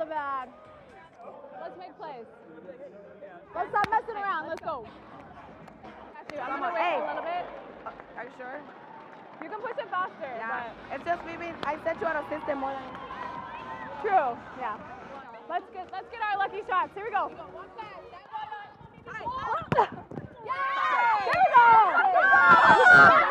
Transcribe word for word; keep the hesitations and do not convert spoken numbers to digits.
love that. Let's make plays. Let's stop messing around. Let's go. Actually, I'm gonna wait Hey. a little bit. Are you sure? You can push it faster. Yeah. But It's just maybe I set you out of system more than. true. Yeah. Let's get let's get our lucky shots. Here we go. Yeah! There we go.